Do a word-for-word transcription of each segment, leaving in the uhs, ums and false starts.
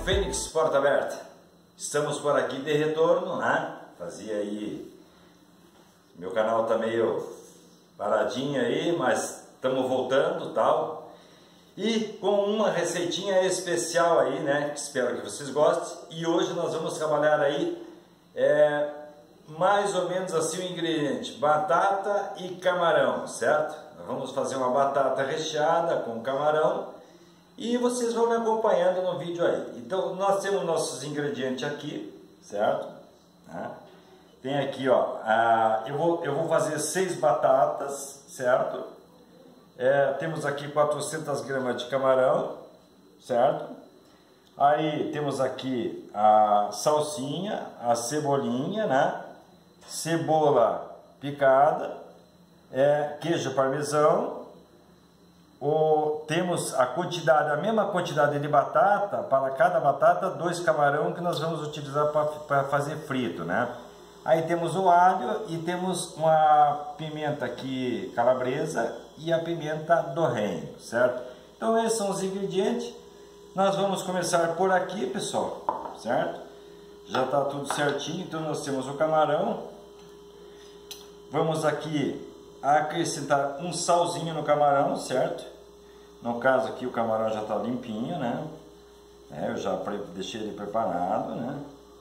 Fênix Porta Aberta. Estamos por aqui de retorno, né? Fazia aí... Meu canal tá meio paradinho aí, mas estamos voltando, tal. E com uma receitinha especial aí, né? Espero que vocês gostem. E hoje nós vamos trabalhar aí é, mais ou menos assim o ingrediente: batata e camarão, certo? Nós vamos fazer uma batata recheada com camarão. E vocês vão me acompanhando no vídeo aí. Então nós temos nossos ingredientes aqui, certo? Tem aqui, ó, a, eu, vou, eu vou fazer seis batatas, certo? É, temos aqui quatrocentas gramas de camarão, certo? Aí temos aqui a salsinha, a cebolinha, né? Cebola picada, é, queijo parmesão. O, temos a quantidade, a mesma quantidade de batata, para cada batata, dois camarão que nós vamos utilizar para fazer frito, né? Aí temos o alho e temos uma pimenta aqui calabresa e a pimenta do reino, certo? Então esses são os ingredientes. Nós vamos começar por aqui, pessoal, certo? Já está tudo certinho, então nós temos o camarão. Vamos aqui acrescentar um salzinho no camarão, certo? No caso aqui o camarão já está limpinho, né? É, eu já deixei ele preparado, né?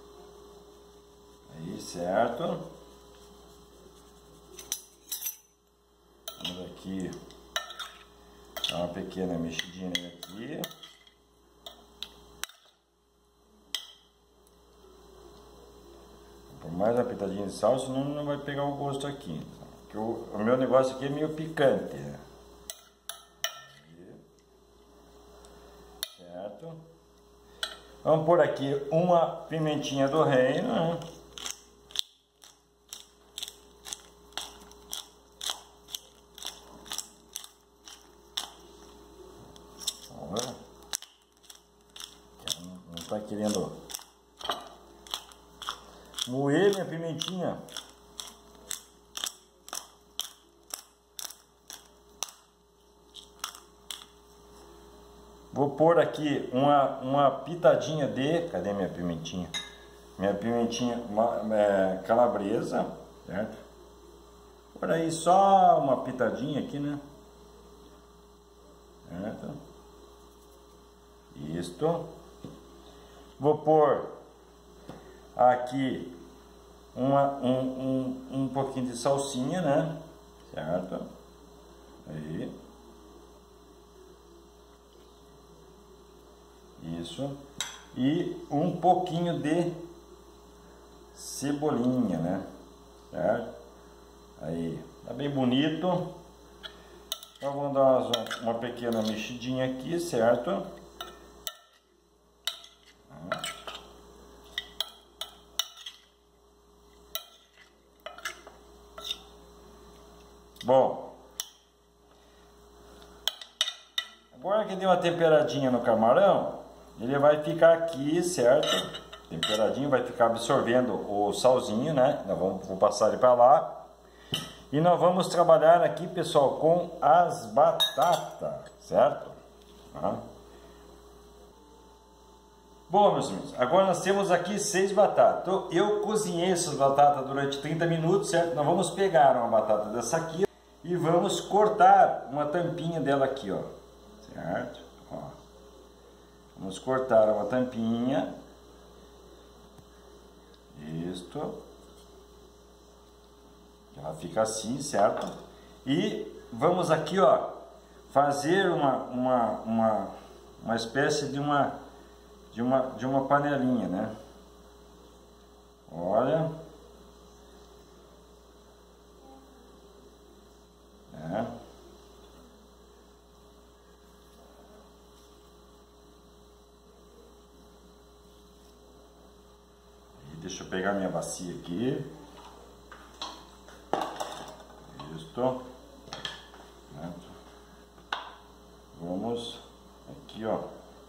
Aí, certo? Vamos aqui dar uma pequena mexidinha aqui. Por mais uma pitadinha de sal, senão não vai pegar o gosto aqui. Porque o, o meu negócio aqui é meio picante, né? Certo? Vamos pôr aqui uma pimentinha do reino, né? Olha. Não está querendo moer minha pimentinha. Vou pôr aqui uma, uma pitadinha de... Cadê minha pimentinha? Minha pimentinha uma, é, calabresa, certo? Por aí só uma pitadinha aqui, né? Certo? Isto. Vou pôr aqui uma, um, um, um pouquinho de salsinha, né? Certo? Aí. Isso. E um pouquinho de cebolinha, né? Certo? Aí, tá bem bonito. Então vamos dar uma, uma pequena mexidinha aqui, certo? Bom, agora que deu uma temperadinha no camarão, ele vai ficar aqui, certo? Temperadinho, vai ficar absorvendo o salzinho, né? Nós vamos vou passar ele para lá. E nós vamos trabalhar aqui, pessoal, com as batatas, certo? Ah. Bom, meus amigos, agora nós temos aqui seis batatas. Então, eu cozinhei essas batatas durante trinta minutos, certo? Nós vamos pegar uma batata dessa aqui e vamos cortar uma tampinha dela aqui, ó. Certo? Ó. Vamos cortar uma tampinha. Isto. Ela fica assim, certo? E vamos aqui, ó, fazer uma, uma, uma, uma espécie de uma, de uma, de uma panelinha, né? Olha. É. Deixa eu pegar minha bacia aqui. Isto. Vamos aqui, ó.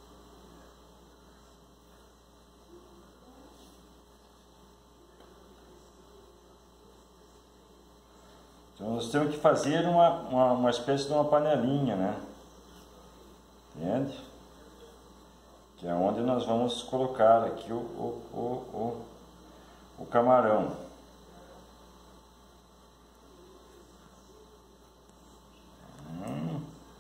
Então nós temos que fazer uma, uma, uma espécie de uma panelinha, né? Entende? que é onde nós vamos colocar aqui o, o, o, o, o camarão. Hum.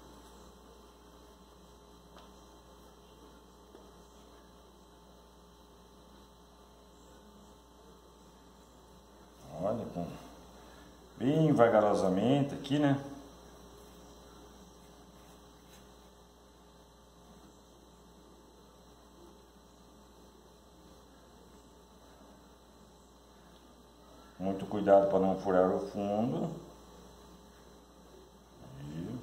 Olha, com, bem vagarosamente aqui, né? Muito cuidado para não furar o fundo. Aí.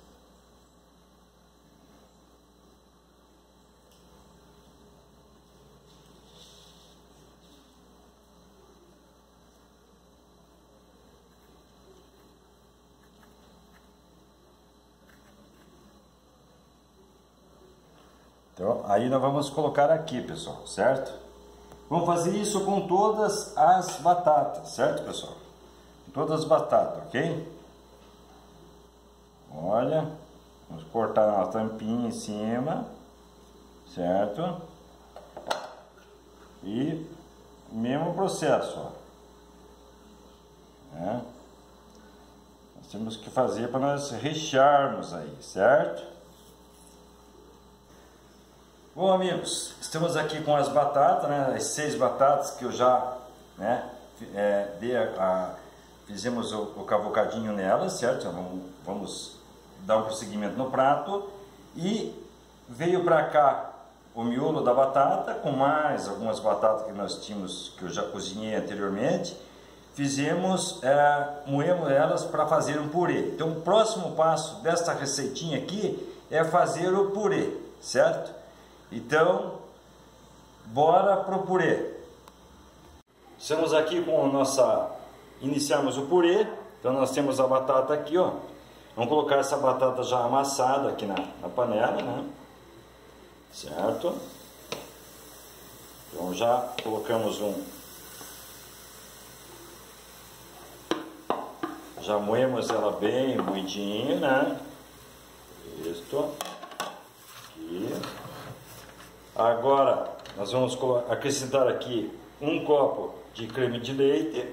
Então, aí nós vamos colocar aqui, pessoal, certo? Vamos fazer isso com todas as batatas, certo, pessoal? Todas as batatas, ok? Olha, vamos cortar uma tampinha em cima, certo? E mesmo processo, ó. É. Nós temos que fazer para nós rechearmos aí, certo? Bom, amigos, estamos aqui com as batatas, né? As seis batatas que eu já, né, é, dei a, a, fizemos o, o cavocadinho nelas, certo? Vamos, vamos dar um prosseguimento no prato. E veio para cá o miolo da batata, com mais algumas batatas que nós tínhamos, que eu já cozinhei anteriormente. Fizemos, é, moemos elas para fazer um purê. Então o próximo passo desta receitinha aqui é fazer o purê, certo? Então, bora pro purê. Estamos aqui com nossa... Iniciamos o purê. Então nós temos a batata aqui, ó. Vamos colocar essa batata já amassada aqui na, na panela, né? Certo? Então já colocamos um... Já moemos ela bem moidinha, né? Isto. Aqui. Agora nós vamos acrescentar aqui um copo de creme de leite.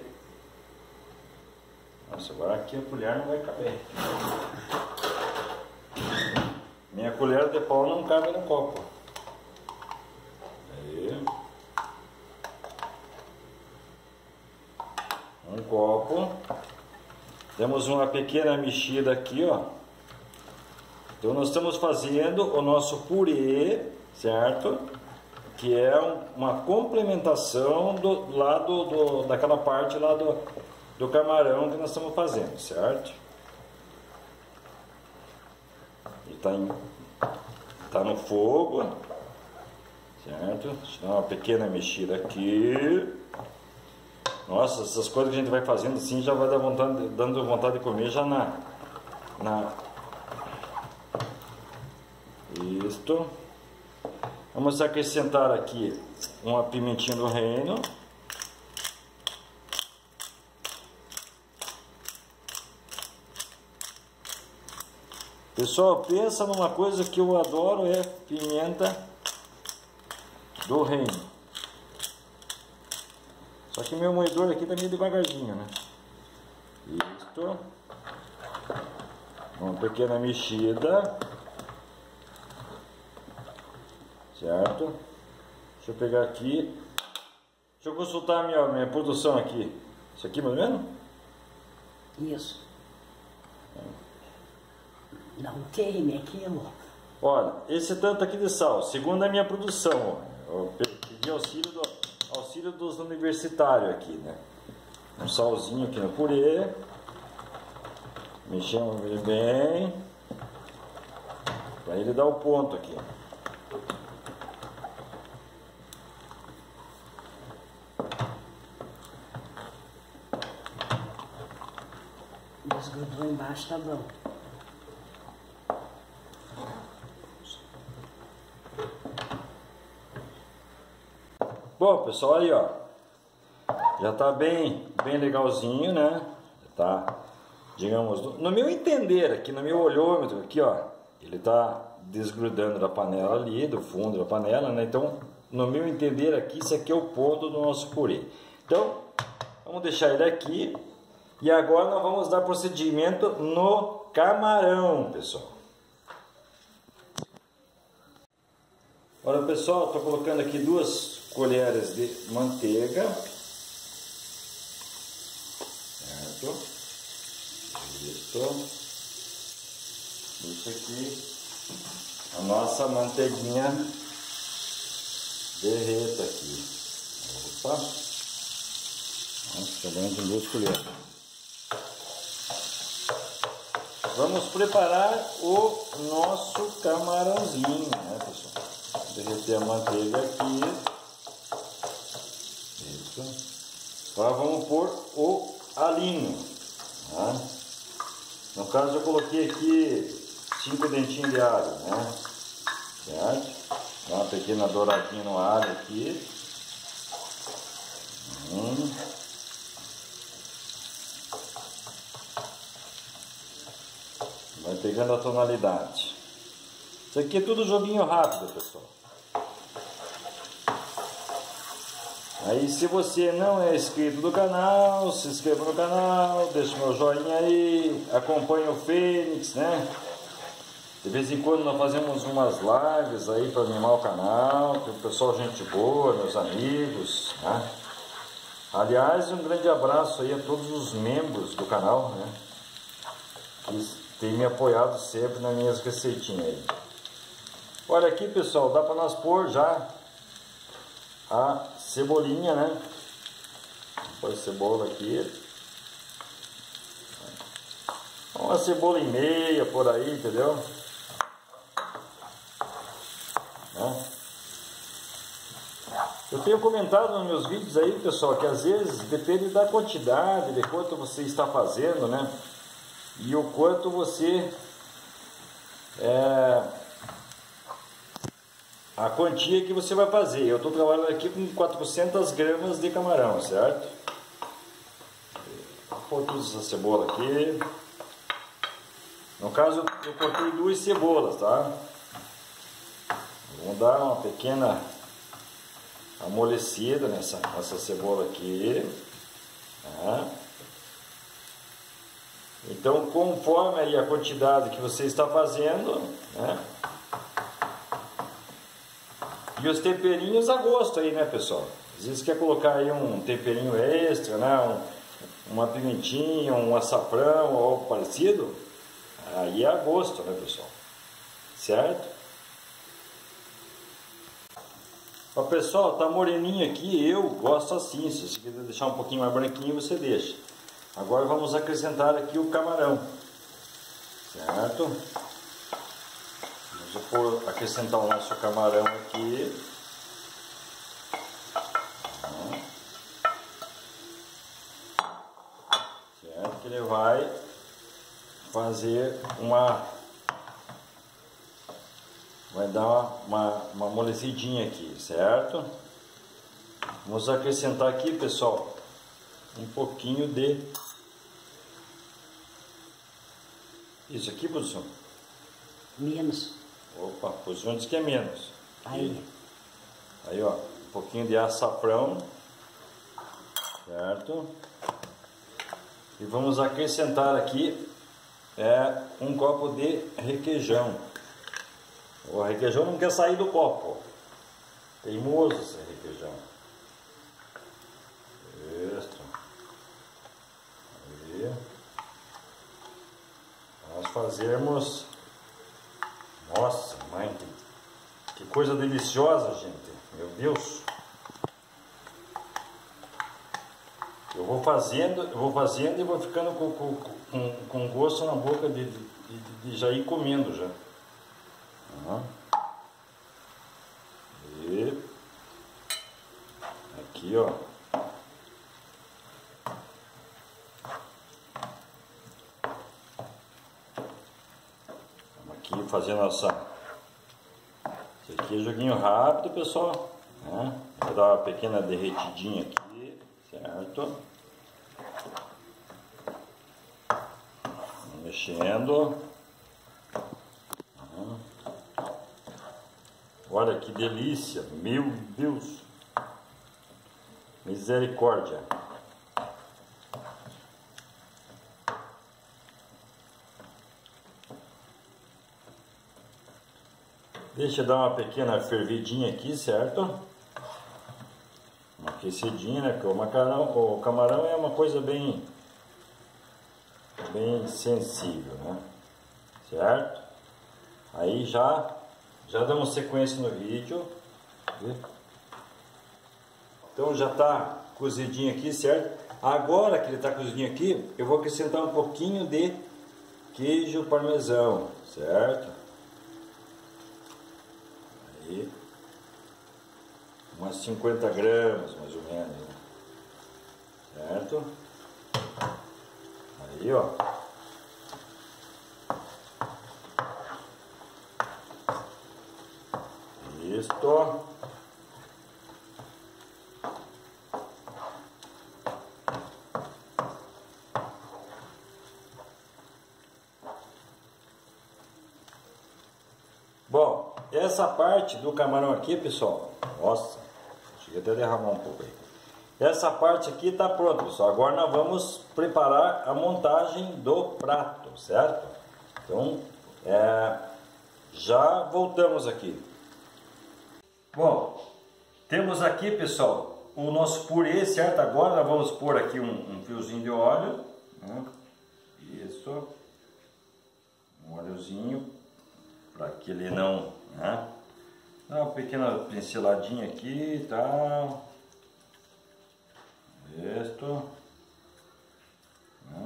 Nossa, agora aqui a colher não vai caber. Minha colher de pau não cabe no copo. Aí. Um copo. Temos uma pequena mexida aqui, ó. Então nós estamos fazendo o nosso purê, certo? Que é um, uma complementação do lado do, daquela parte lá do, do camarão que nós estamos fazendo, certo? Ele está tá no fogo, certo? Deixa eu dar uma pequena mexida aqui. Nossa, essas coisas que a gente vai fazendo assim já vai dar vontade, dando vontade de comer já na, na... Isto. Vamos acrescentar aqui uma pimentinha do reino. Pessoal, pensa numa coisa que eu adoro, é pimenta do reino. Só que meu moedor aqui tá meio devagarzinho, né? Isto. Uma pequena mexida. Certo? Deixa eu pegar aqui. Deixa eu consultar a minha, minha produção aqui. Isso aqui mais ou menos? Isso. Não queime aquilo. Olha, esse tanto aqui de sal, segundo a minha produção, ó, eu pedi auxílio, do, auxílio dos universitários aqui, né? Um salzinho aqui no purê. Mexemos ele bem. Para ele dar o ponto aqui. Desgrudou embaixo, tá bom. Bom, pessoal, aí ó, já tá bem, bem legalzinho, né? Tá, digamos, no meu entender aqui, no meu olhômetro aqui, ó, ele tá desgrudando da panela ali, do fundo da panela, né? Então, no meu entender aqui, isso aqui é o ponto do nosso purê. Então, vamos deixar ele aqui. E agora nós vamos dar procedimento no camarão, pessoal. Olha, pessoal, estou colocando aqui duas colheres de manteiga. Certo? Isso. Isso aqui. A nossa manteiguinha derreta aqui. Opa! Nossa, vamos com duas colheres. Vamos preparar o nosso camarãozinho, né, pessoal? Derreter a manteiga aqui. Isso. Agora vamos pôr o alinho. Tá? No caso eu coloquei aqui cinco dentinhos de alho, né? Certo? Dá uma pequena douradinha no alho aqui. Hum. Vai pegando a tonalidade. Isso aqui é tudo joguinho rápido, pessoal. Aí, se você não é inscrito no canal, se inscreva no canal, deixa meu joinha aí, acompanha o Fênix, né? De vez em quando nós fazemos umas lives aí para animar o canal, tem o pessoal gente boa, meus amigos, né? Aliás, um grande abraço aí a todos os membros do canal, né? Que tem me apoiado sempre nas minhas receitinhas aí. Olha aqui, pessoal, dá para nós pôr já a cebolinha, né? Põe a cebola aqui. Uma cebola e meia por aí, entendeu? Né? Eu tenho comentado nos meus vídeos aí, pessoal, que às vezes depende da quantidade, de quanto você está fazendo, né? E o quanto você é, a quantia que você vai fazer. Eu estou trabalhando aqui com quatrocentas gramas de camarão, certo? Vou pôr toda essa cebola aqui. No caso, eu cortei duas cebolas, tá? Vamos dar uma pequena amolecida nessa, nessa cebola aqui. Tá? Então, conforme aí a quantidade que você está fazendo, né? E os temperinhos a gosto aí, né, pessoal? Às vezes quer colocar aí um temperinho extra, né? Um, uma pimentinha, um açafrão ou algo parecido. Aí é a gosto, né, pessoal? Certo? Ó, pessoal, tá moreninho aqui, eu gosto assim. Se você quiser deixar um pouquinho mais branquinho, você deixa. Agora vamos acrescentar aqui o camarão. Certo? Vamos pôr, acrescentar o nosso camarão aqui. Certo? Que ele vai fazer uma... Vai dar uma, uma amolecidinha aqui, certo? Vamos acrescentar aqui, pessoal, um pouquinho de... Isso aqui, produção? Menos. Opa, produção diz que é menos. Aí. Aí, ó, um pouquinho de açafrão, certo? E vamos acrescentar aqui é, um copo de requeijão. O requeijão não quer sair do copo. Teimoso esse requeijão. Isso. Aí. Nós fazermos... Nossa, mãe, que, que coisa deliciosa, gente. Meu Deus. Eu vou fazendo, eu vou fazendo e vou ficando com, com, com, com gosto na boca de, de, de, de já ir comendo já. Uhum. E aqui, ó. Vamos aqui fazer nossa... Esse aqui é joguinho rápido, pessoal, né? Vou dar uma pequena derretidinha aqui, certo? Vamos mexendo. Uhum. Olha que delícia, meu Deus, misericórdia. Deixa eu dar uma pequena fervidinha aqui, certo? Uma aquecidinha, né? Porque o macarrão, o camarão é uma coisa bem, bem sensível, né? Certo? Aí já, já damos sequência no vídeo. Então já está cozidinho aqui, certo? Agora que ele está cozidinho aqui, eu vou acrescentar um pouquinho de queijo parmesão, certo? Aí, umas cinquenta gramas, mais ou menos, né? Certo? Aí, ó. Isto. Bom, essa parte do camarão aqui, pessoal, nossa, cheguei até a derramar um pouco aí. Essa parte aqui tá pronta, pessoal. Agora nós vamos preparar a montagem do prato, certo? Então, é, já voltamos aqui. Bom, temos aqui, pessoal, o nosso purê, certo? Agora nós vamos pôr aqui um, um fiozinho de óleo, né? Isso, um óleozinho, para que ele não, né? Dá uma pequena pinceladinha aqui e tal. Isto, né?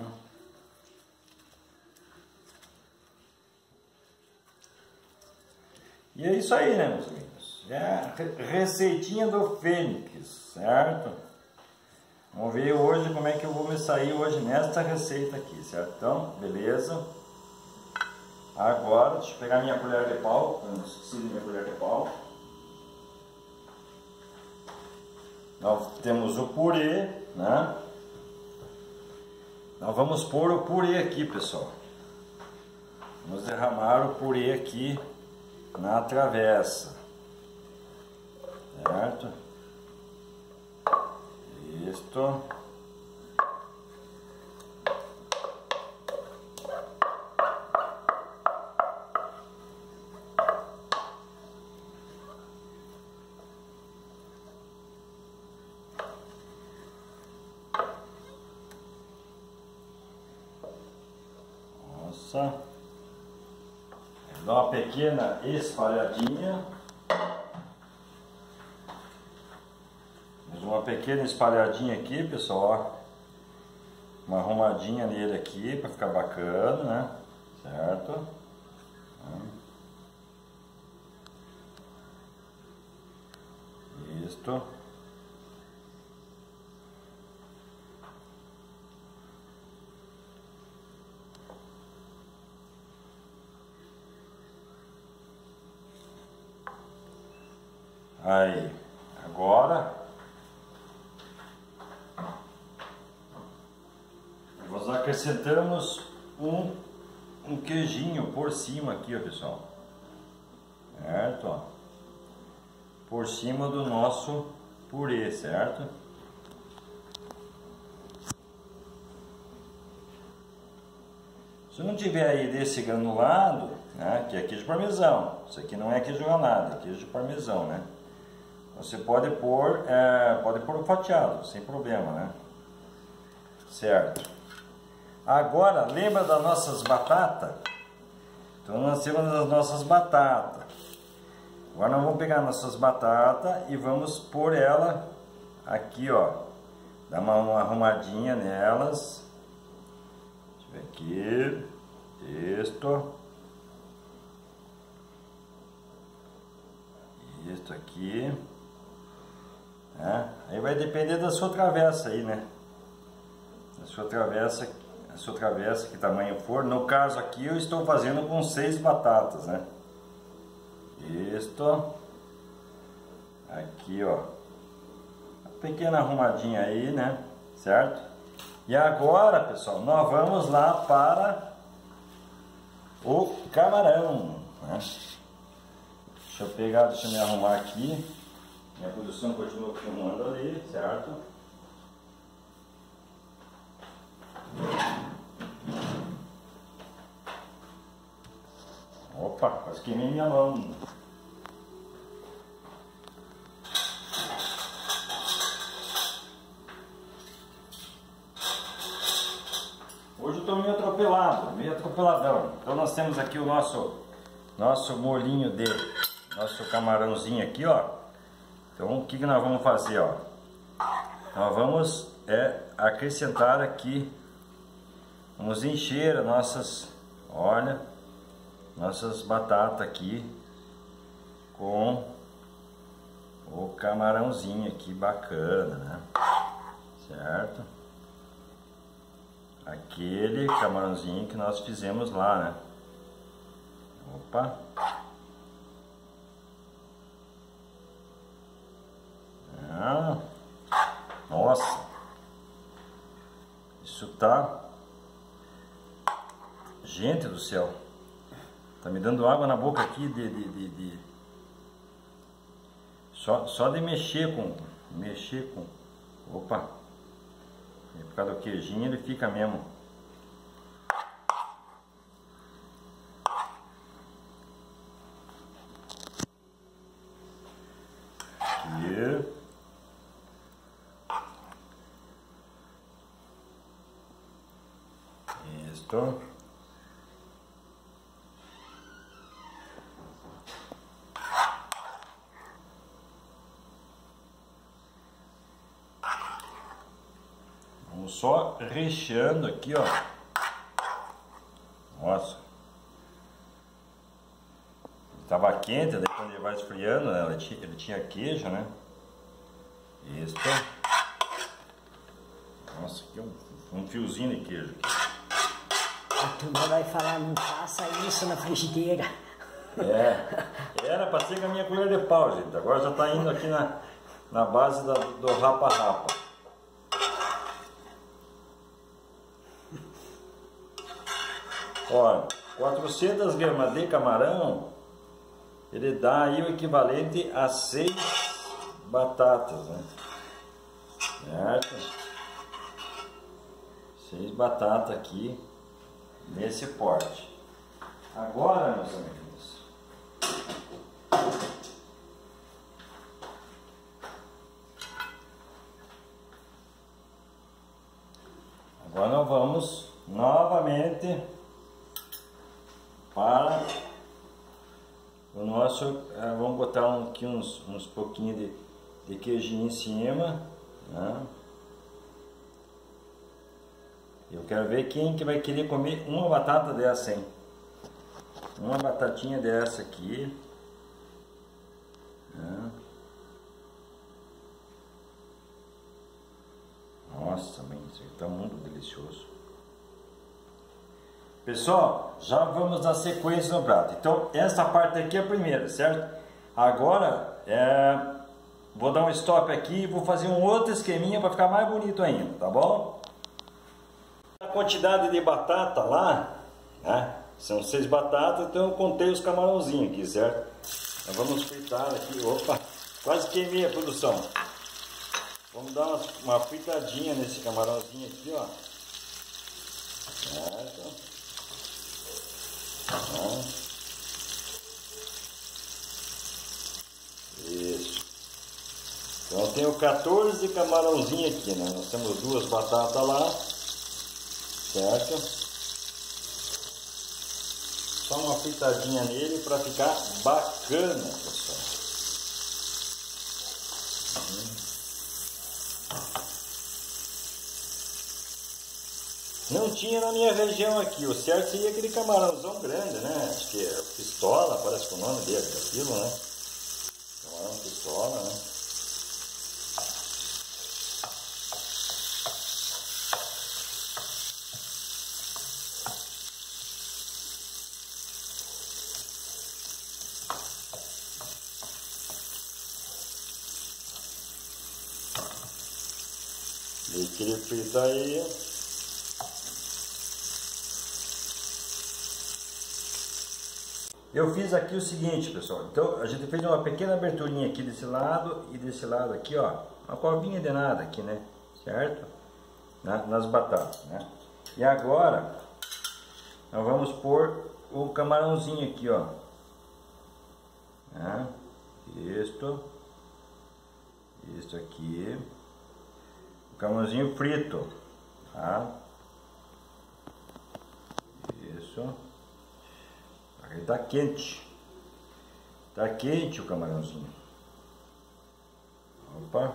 E é isso aí, né, meus amigos? É a receitinha do Fênix, certo? Vamos ver hoje como é que eu vou me sair hoje nesta receita aqui, certo? Então, beleza. Agora, deixa eu pegar minha colher de pau. Eu não esqueci de minha colher de pau. Nós temos o purê, né? Nós vamos pôr o purê aqui, pessoal. Vamos derramar o purê aqui na travessa, certo? Isto. Nossa. Dá uma pequena espalhadinha. Uma pequena espalhadinha aqui, pessoal, ó. Uma arrumadinha nele aqui para ficar bacana, né? Certo? Isto. Aí, agora nós acrescentamos um, um queijinho por cima aqui, ó, pessoal, certo? Ó. Por cima do nosso purê, certo? Se não tiver aí desse granulado, né, que é queijo parmesão, isso aqui não é queijo granulado, é queijo parmesão, né? Você pode pôr, é, pode pôr o fatiado, sem problema, né? Certo. Agora, lembra das nossas batatas? Então nós temos as nossas batatas. Agora nós vamos pegar nossas batatas e vamos pôr ela aqui, ó. Dar uma, uma arrumadinha nelas. Deixa eu ver aqui. Isto. Isto aqui. É, aí vai depender da sua travessa aí, né? Da sua travessa, a sua travessa, que tamanho for. No caso aqui eu estou fazendo com seis batatas, né? Isto. Aqui, ó. Uma pequena arrumadinha aí, né? Certo? E agora, pessoal, nós vamos lá para o camarão, né? Deixa eu pegar, deixa eu me arrumar aqui. Minha produção continua filmando ali, certo? Opa, quase queimei minha mão. Hoje eu estou meio atropelado, meio atropeladão. Então nós temos aqui o nosso, nosso molhinho de, nosso camarãozinho aqui, ó. Então o que, que nós vamos fazer, ó? Nós vamos é, acrescentar aqui, vamos encher as nossas, olha, nossas batatas aqui com o camarãozinho aqui bacana, né? Certo? Aquele camarãozinho que nós fizemos lá, né? Opa! Ah, nossa! Isso tá... Gente do céu! Tá me dando água na boca aqui de... de, de, de... Só, só de mexer com... Mexer com... Opa! Por causa do queijinho ele fica mesmo. Aqui. Isto. Vamos só recheando aqui, ó. Nossa. Estava quente, daí quando ele vai esfriando, né? ele, tinha, ele tinha queijo, né? Isso. Nossa, aqui um, um fiozinho de queijo aqui. A turma vai falar, não faça isso na frigideira. É, era para ser com a minha colher de pau, gente. Agora já tá indo aqui na, na base da, do rapa-rapa. Olha, quatrocentas gramas de camarão, ele dá aí o equivalente a seis batatas, né? Certo? Seis batatas aqui, nesse porte. Agora, meus amigos, agora nós vamos novamente para o nosso, vamos botar um, aqui uns, uns pouquinhos de, de queijinho em cima, né? Eu quero ver quem que vai querer comer uma batata dessa, hein? Uma batatinha dessa aqui, né? Nossa, mãe, isso aqui tá muito delicioso. Pessoal, já vamos dar sequência no prato. Então, essa parte aqui é a primeira, certo? Agora, é, vou dar um stop aqui e vou fazer um outro esqueminha para ficar mais bonito ainda, tá bom? A quantidade de batata lá, né? São seis batatas, então eu contei os camarãozinhos aqui, certo? Então, vamos fritar aqui. Opa, quase queimei a produção. Vamos dar uma, uma fritadinha nesse camarãozinho aqui, ó. Certo? Tá. Isso. Então eu tenho quatorze camarãozinhos aqui, né? Nós temos duas batatas lá, certo? Só uma fritadinha nele para ficar bacana, pessoal. Não tinha na minha região aqui, o certo seria aquele camarãozão grande, né? Acho que é pistola, parece que o nome dele é aquilo, né? Camarão pistola, né? E queria fritar aí. eu fiz aqui o seguinte, pessoal. Então, a gente fez uma pequena aberturinha aqui desse lado e desse lado aqui, ó. Uma covinha de nada aqui, né? Certo? Na, nas batatas, né? E agora, nós vamos pôr o camarãozinho aqui, ó. Né? Isto. Isto aqui. O camarãozinho frito, tá? Isso. Ele tá quente. Tá quente o camarãozinho. Opa.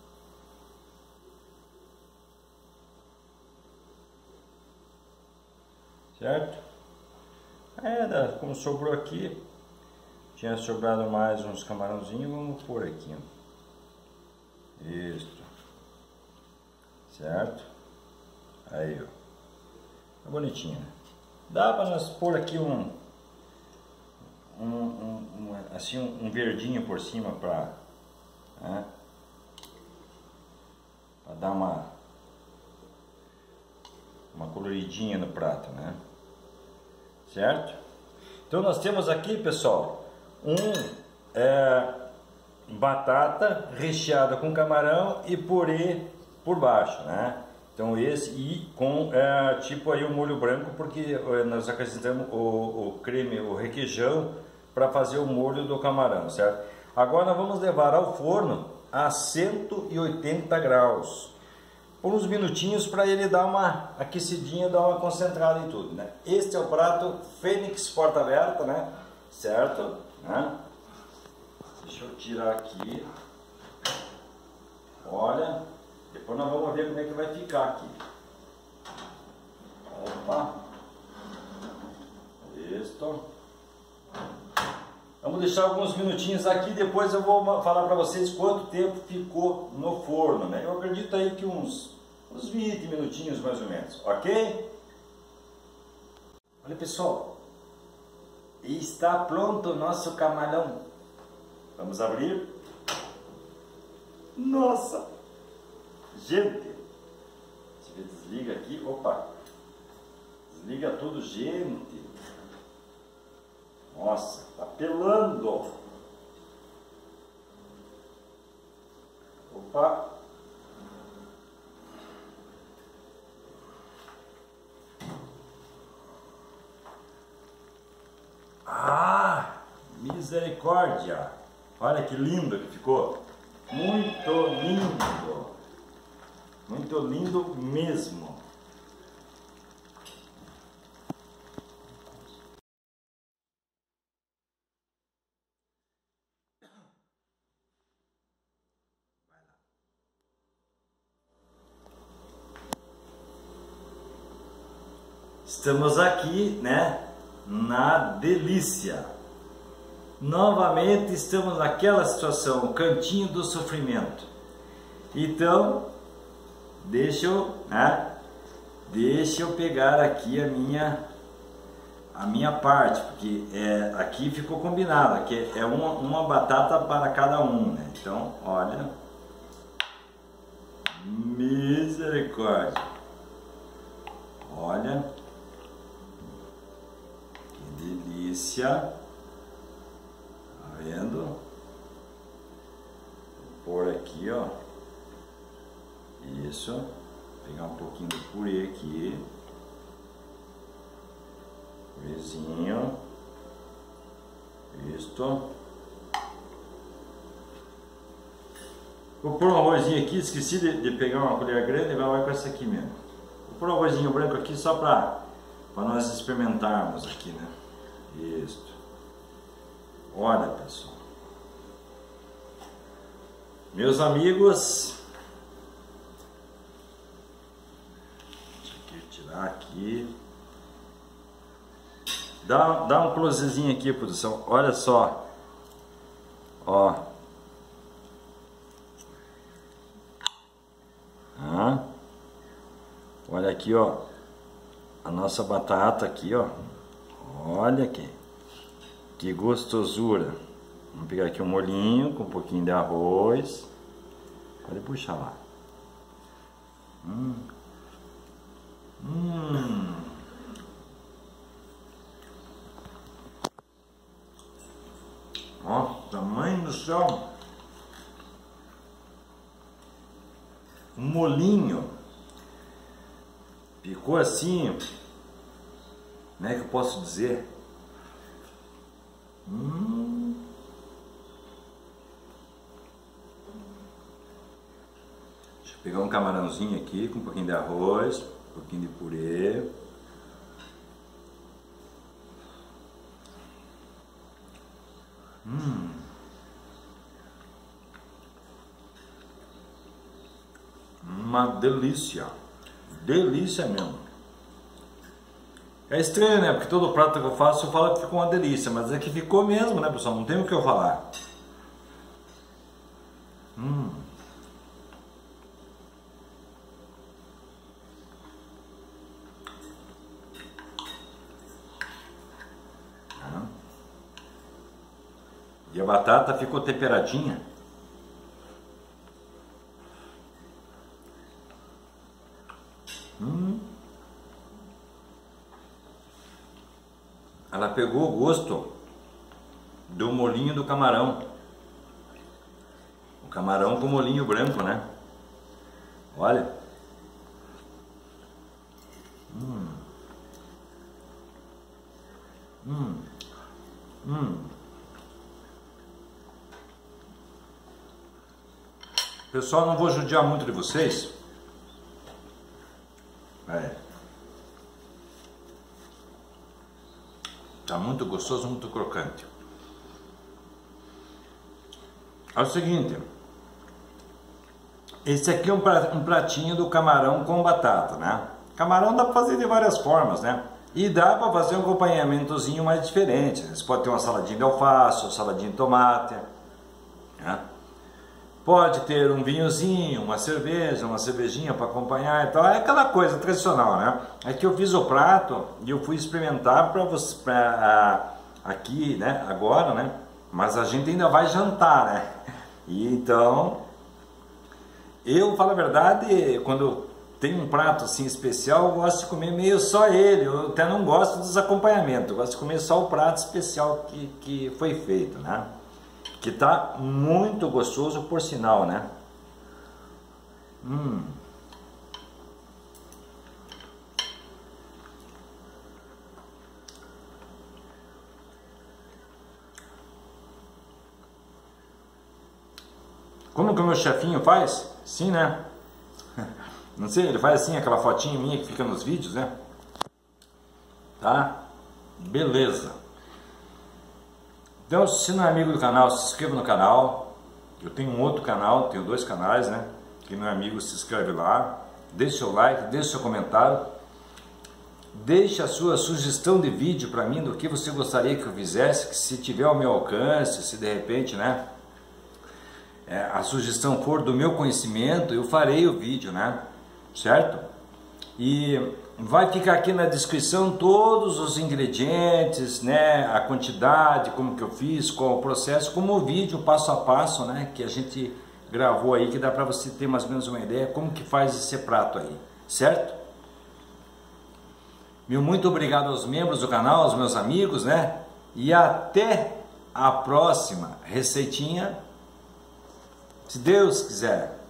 Certo? É, como sobrou aqui, tinha sobrado mais uns camarãozinhos, vamos pôr aqui. Isso. Certo? Aí, ó. Tá bonitinho, né? Dá para nós pôr aqui um, um, um, um assim um, um verdinho por cima para, né? Para dar uma uma coloridinha no prato, né? Certo? Então nós temos aqui, pessoal, um é, batata recheada com camarão e purê por baixo, né? Então esse e com é, tipo aí o molho branco, porque nós acrescentamos o, o creme, o requeijão para fazer o molho do camarão, certo? Agora nós vamos levar ao forno a cento e oitenta graus por uns minutinhos para ele dar uma aquecidinha, dar uma concentrada em tudo, né? Este é o prato Fênix porta aberta, né? Certo? Né? Deixa eu tirar aqui. Olha. Depois nós vamos ver como é que vai ficar aqui. Opa. Isso. Vamos deixar alguns minutinhos aqui, depois eu vou falar para vocês quanto tempo ficou no forno, né? Eu acredito aí que uns, uns vinte minutinhos mais ou menos, ok? Olha, pessoal, está pronto o nosso camarão. Vamos abrir. Nossa! Gente, desliga aqui, opa, desliga tudo, gente. Nossa, tá pelando. Opa. Ah, misericórdia. Olha que lindo que ficou. Muito lindo. Muito lindo mesmo. Estamos aqui, né, na delícia. Novamente estamos naquela situação, o cantinho do sofrimento. Então, deixa eu, né, deixa eu pegar aqui a minha a minha parte, porque é, aqui ficou combinado, aqui é uma, uma batata para cada um, né? Então, olha, misericórdia, olha, que delícia, tá vendo? Vou pôr aqui, ó, isso, pegar um pouquinho do purê aqui. Purezinho. Isto. Vou pôr um arrozinho aqui, esqueci de, de pegar uma colher grande, vai com essa aqui mesmo. Vou pôr um arrozinho branco aqui só para para nós experimentarmos aqui, né? Isto. Olha, pessoal. Meus amigos, deixa eu tirar aqui. Dá, dá um closezinho aqui, produção. Olha só. Ó. Ah. Olha aqui, ó. A nossa batata aqui, ó. Olha aqui. Que gostosura. Vamos pegar aqui um molhinho com um pouquinho de arroz. Pode puxar lá. Hum. Hum. céu. Um molinho. Ficou assim, como é que eu posso dizer? Hum. Deixa eu pegar um camarãozinho aqui com um pouquinho de arroz, um pouquinho de purê. Hum. Uma delícia. Delícia mesmo. É estranho, né? Porque todo prato que eu faço eu falo que ficou uma delícia, mas é que ficou mesmo, né, pessoal? Não tem o que eu falar. Hum. Ah. E a batata ficou temperadinha. Hum. Ela pegou o gosto do molhinho do camarão. O camarão com molhinho branco, né? Olha. Hum. Hum. Hum. Pessoal, não vou judiar muito de vocês. É. Tá muito gostoso, muito crocante. É o seguinte, esse aqui é um pratinho do camarão com batata, né? Camarão dá para fazer de várias formas, né? E dá para fazer um acompanhamentozinho mais diferente. Você pode ter uma saladinha de alface, uma saladinha de tomate, né? Pode ter um vinhozinho, uma cerveja, uma cervejinha para acompanhar e tal. É aquela coisa tradicional, né? É que eu fiz o prato e eu fui experimentar para você, pra, aqui, né? Agora, né? Mas a gente ainda vai jantar, né? E então, eu falo a verdade, quando tem um prato assim especial, eu gosto de comer meio só ele. Eu até não gosto dos acompanhamentos, eu gosto de comer só o prato especial que, que foi feito, né? Que tá muito gostoso, por sinal, né? Hum. Como que o meu chefinho faz? Sim, né? Não sei, ele faz assim, aquela fotinha minha que fica nos vídeos, né? Tá? Beleza. Então, se não é amigo do canal, se inscreva no canal. Eu tenho um outro canal, tenho dois canais, né? Quem não é amigo, se inscreve lá. Deixe seu like, deixe seu comentário. Deixe a sua sugestão de vídeo para mim, do que você gostaria que eu fizesse, que se tiver ao meu alcance, se de repente, né? É, a sugestão for do meu conhecimento, eu farei o vídeo, né? Certo? E vai ficar aqui na descrição todos os ingredientes, né? A quantidade, como que eu fiz, qual o processo, como o vídeo passo a passo, né? Que a gente gravou aí, que dá para você ter mais ou menos uma ideia como que faz esse prato aí, certo? Meu muito obrigado aos membros do canal, aos meus amigos, né? E até a próxima receitinha, se Deus quiser.